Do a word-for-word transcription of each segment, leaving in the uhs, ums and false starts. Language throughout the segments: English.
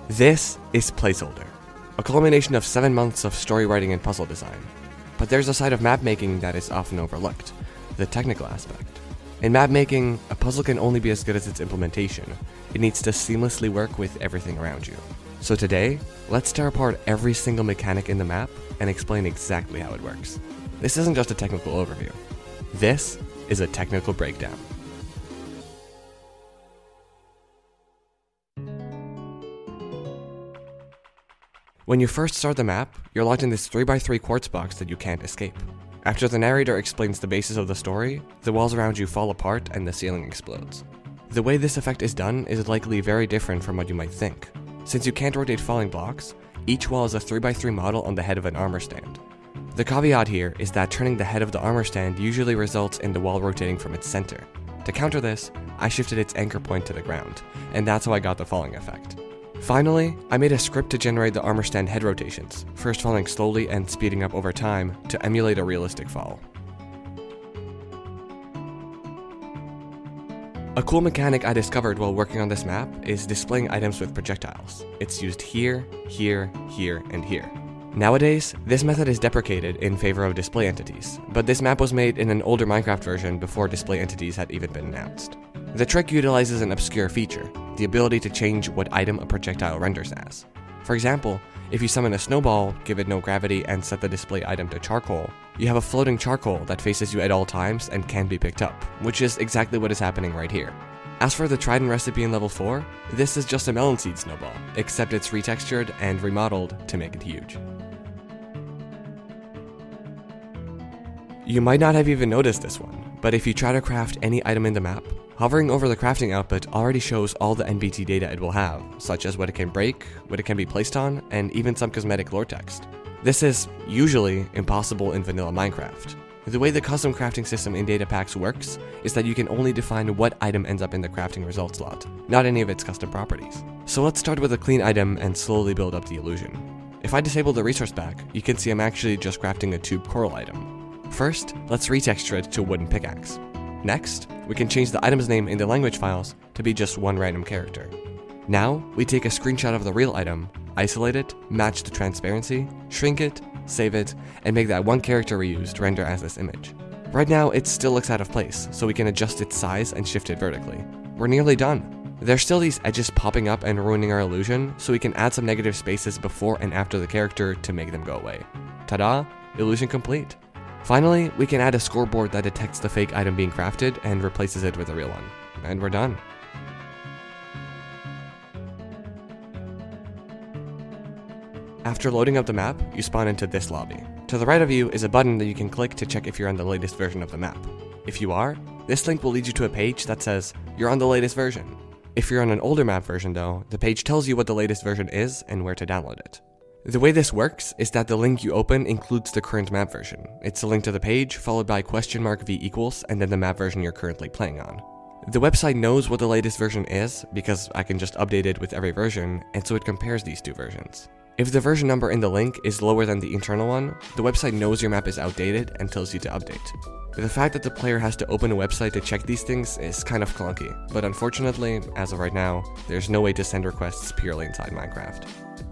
This is Placeholder, a culmination of seven months of story writing and puzzle design. But there's a side of map making that is often overlooked, the technical aspect. In map making, a puzzle can only be as good as its implementation. It needs to seamlessly work with everything around you. So today, let's tear apart every single mechanic in the map and explain exactly how it works. This isn't just a technical overview. This is a technical breakdown. When you first start the map, you're locked in this three by three quartz box that you can't escape. After the narrator explains the basis of the story, the walls around you fall apart and the ceiling explodes. The way this effect is done is likely very different from what you might think. Since you can't rotate falling blocks, each wall is a three by three model on the head of an armor stand. The caveat here is that turning the head of the armor stand usually results in the wall rotating from its center. To counter this, I shifted its anchor point to the ground, and that's how I got the falling effect. Finally, I made a script to generate the armor stand head rotations, first falling slowly and speeding up over time to emulate a realistic fall. A cool mechanic I discovered while working on this map is displaying items with projectiles. It's used here, here, here, and here. Nowadays, this method is deprecated in favor of display entities, but this map was made in an older Minecraft version before display entities had even been announced. The trick utilizes an obscure feature, the ability to change what item a projectile renders as. For example, if you summon a snowball, give it no gravity, and set the display item to charcoal, you have a floating charcoal that faces you at all times and can be picked up, which is exactly what is happening right here. As for the Trident recipe in level four, this is just a melon seed snowball, except it's retextured and remodeled to make it huge. You might not have even noticed this one, but if you try to craft any item in the map, hovering over the crafting output already shows all the N B T data it will have, such as what it can break, what it can be placed on, and even some cosmetic lore text. This is usually impossible in vanilla Minecraft. The way the custom crafting system in data packs works is that you can only define what item ends up in the crafting result slot, not any of its custom properties. So let's start with a clean item and slowly build up the illusion. If I disable the resource pack, you can see I'm actually just crafting a tube coral item. First, let's retexture it to wooden pickaxe. Next, we can change the item's name in the language files to be just one random character. Now, we take a screenshot of the real item, isolate it, match the transparency, shrink it, save it, and make that one character we used render as this image. Right now, it still looks out of place, so we can adjust its size and shift it vertically. We're nearly done. There's still these edges popping up and ruining our illusion, so we can add some negative spaces before and after the character to make them go away. Ta-da! Illusion complete. Finally, we can add a scoreboard that detects the fake item being crafted and replaces it with a real one. And we're done. After loading up the map, you spawn into this lobby. To the right of you is a button that you can click to check if you're on the latest version of the map. If you are, this link will lead you to a page that says, you're on the latest version. If you're on an older map version though, the page tells you what the latest version is and where to download it. The way this works is that the link you open includes the current map version. It's a link to the page, followed by question mark v equals, and then the map version you're currently playing on. The website knows what the latest version is, because I can just update it with every version, and so it compares these two versions. If the version number in the link is lower than the internal one, the website knows your map is outdated and tells you to update. The fact that the player has to open a website to check these things is kind of clunky, but unfortunately, as of right now, there's no way to send requests purely inside Minecraft.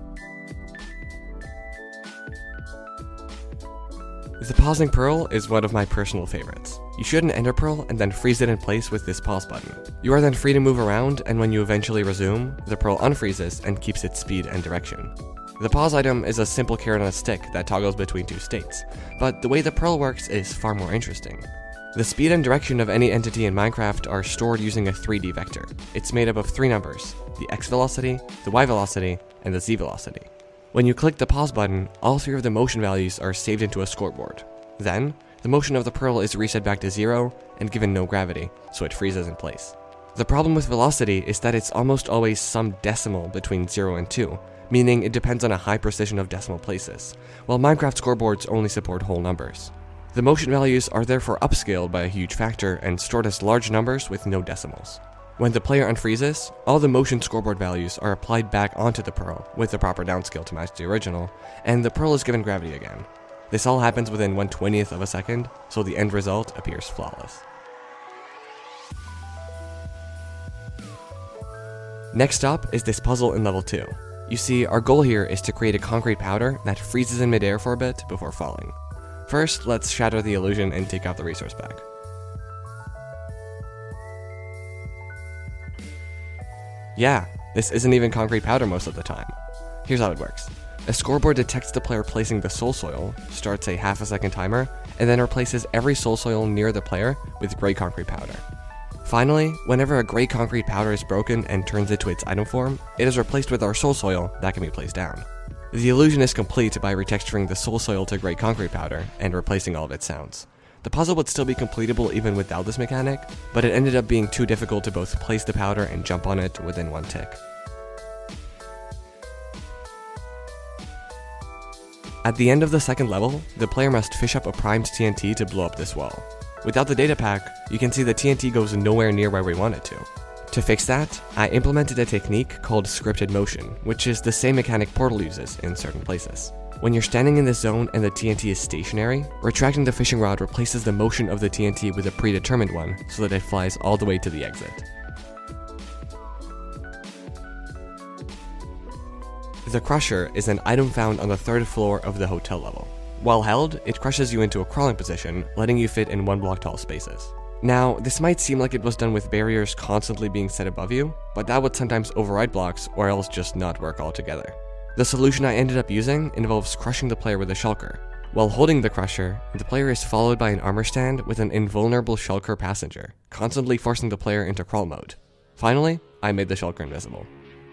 The pausing pearl is one of my personal favorites. You shoot an ender pearl and then freeze it in place with this pause button. You are then free to move around, and when you eventually resume, the pearl unfreezes and keeps its speed and direction. The pause item is a simple carrot on a stick that toggles between two states, but the way the pearl works is far more interesting. The speed and direction of any entity in Minecraft are stored using a three D vector. It's made up of three numbers: the x velocity, the y velocity, and the z velocity. When you click the pause button, all three of the motion values are saved into a scoreboard. Then, the motion of the pearl is reset back to zero and given no gravity, so it freezes in place. The problem with velocity is that it's almost always some decimal between zero and two, meaning it depends on a high precision of decimal places, while Minecraft scoreboards only support whole numbers. The motion values are therefore upscaled by a huge factor and stored as large numbers with no decimals. When the player unfreezes, all the motion scoreboard values are applied back onto the pearl with the proper downscale to match the original, and the pearl is given gravity again. This all happens within one twentieth of a second, so the end result appears flawless. Next up is this puzzle in level two. You see, our goal here is to create a concrete powder that freezes in midair for a bit before falling. First, let's shatter the illusion and take out the resource bag. Yeah, this isn't even concrete powder most of the time. Here's how it works. A scoreboard detects the player placing the soul soil, starts a half a second timer, and then replaces every soul soil near the player with gray concrete powder. Finally, whenever a gray concrete powder is broken and turns into its item form, it is replaced with our soul soil that can be placed down. The illusion is complete by retexturing the soul soil to gray concrete powder and replacing all of its sounds. The puzzle would still be completable even without this mechanic, but it ended up being too difficult to both place the powder and jump on it within one tick. At the end of the second level, the player must fish up a primed T N T to blow up this wall. Without the data pack, you can see the T N T goes nowhere near where we want it to. To fix that, I implemented a technique called scripted motion, which is the same mechanic Portal uses in certain places. When you're standing in this zone and the T N T is stationary, retracting the fishing rod replaces the motion of the T N T with a predetermined one so that it flies all the way to the exit. The crusher is an item found on the third floor of the hotel level. While held, it crushes you into a crawling position, letting you fit in one block tall spaces. Now, this might seem like it was done with barriers constantly being set above you, but that would sometimes override blocks or else just not work altogether. The solution I ended up using involves crushing the player with a shulker. While holding the crusher, the player is followed by an armor stand with an invulnerable shulker passenger, constantly forcing the player into crawl mode. Finally, I made the shulker invisible.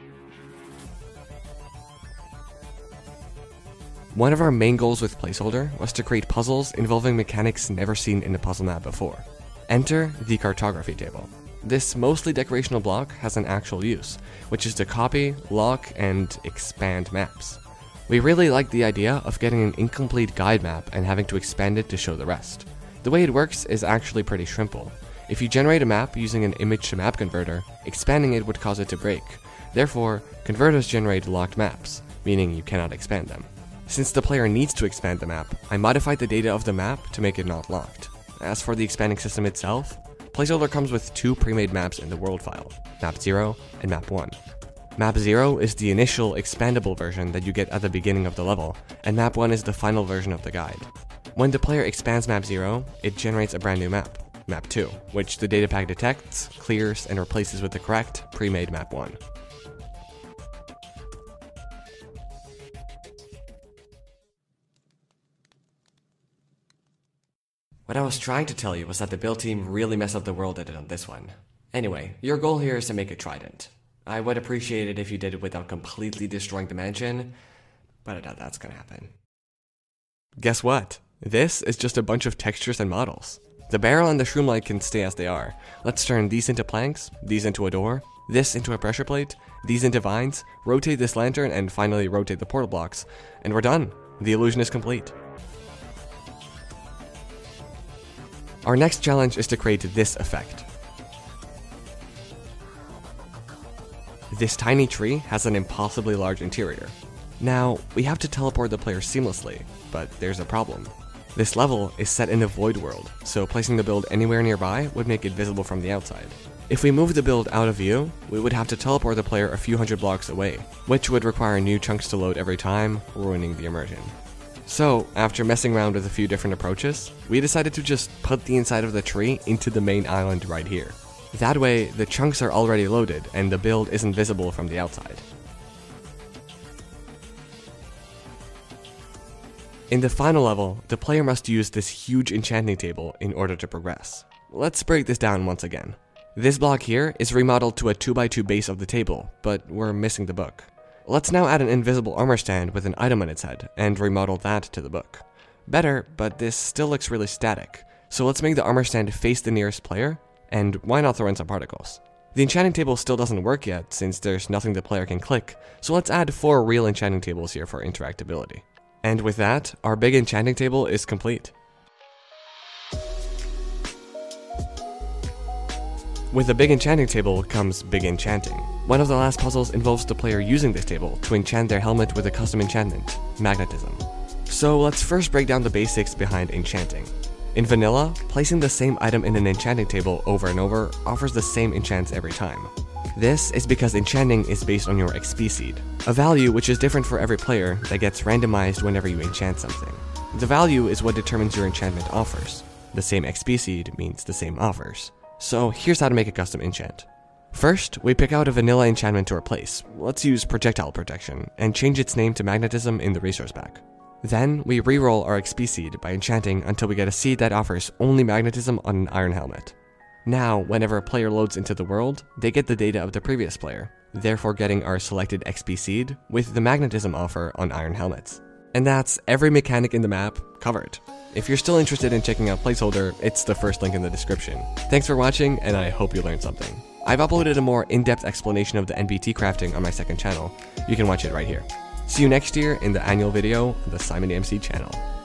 One of our main goals with Placeholder was to create puzzles involving mechanics never seen in a puzzle map before. Enter the Cartography Table. This mostly decorational block has an actual use, which is to copy, lock, and expand maps. We really like the idea of getting an incomplete guide map and having to expand it to show the rest. The way it works is actually pretty simple. If you generate a map using an image to map converter, expanding it would cause it to break. Therefore, converters generate locked maps, meaning you cannot expand them. Since the player needs to expand the map, I modified the data of the map to make it not locked. As for the expanding system itself, Placeholder comes with two pre-made maps in the world file, Map zero and Map one. Map zero is the initial expandable version that you get at the beginning of the level, and Map one is the final version of the guide. When the player expands Map zero, it generates a brand new map, Map two, which the data pack detects, clears, and replaces with the correct pre-made Map one. What I was trying to tell you was that the build team really messed up the world edit on this one. Anyway, your goal here is to make a trident. I would appreciate it if you did it without completely destroying the mansion, but I doubt that's gonna happen. Guess what? This is just a bunch of textures and models. The barrel and the shroom light can stay as they are. Let's turn these into planks, these into a door, this into a pressure plate, these into vines, rotate this lantern, and finally rotate the portal blocks, and we're done. The illusion is complete. Our next challenge is to create this effect. This tiny tree has an impossibly large interior. Now, we have to teleport the player seamlessly, but there's a problem. This level is set in a void world, so placing the build anywhere nearby would make it visible from the outside. If we move the build out of view, we would have to teleport the player a few hundred blocks away, which would require new chunks to load every time, ruining the immersion. So, after messing around with a few different approaches, we decided to just put the inside of the tree into the main island right here. That way, the chunks are already loaded and the build isn't visible from the outside. In the final level, the player must use this huge enchanting table in order to progress. Let's break this down once again. This block here is remodeled to a two by two base of the table, but we're missing the book. Let's now add an invisible armor stand with an item on its head, and remodel that to the book. Better, but this still looks really static, so let's make the armor stand face the nearest player, and why not throw in some particles? The enchanting table still doesn't work yet, since there's nothing the player can click, so let's add four real enchanting tables here for interactability. And with that, our big enchanting table is complete. With a big enchanting table comes big enchanting. One of the last puzzles involves the player using this table to enchant their helmet with a custom enchantment, Magnetism. So let's first break down the basics behind enchanting. In vanilla, placing the same item in an enchanting table over and over offers the same enchants every time. This is because enchanting is based on your X P seed, a value which is different for every player that gets randomized whenever you enchant something. The value is what determines your enchantment offers. The same X P seed means the same offers. So here's how to make a custom enchant. First, we pick out a vanilla enchantment to replace. Let's use Projectile Protection, and change its name to Magnetism in the resource pack. Then, we reroll our X P seed by enchanting until we get a seed that offers only Magnetism on an iron helmet. Now, whenever a player loads into the world, they get the data of the previous player, therefore getting our selected X P seed with the Magnetism offer on iron helmets. And that's every mechanic in the map covered. If you're still interested in checking out Placeholder, it's the first link in the description. Thanks for watching, and I hope you learned something. I've uploaded a more in-depth explanation of the N B T Crafting on my second channel. You can watch it right here. See you next year in the annual video on the Simon A M C channel.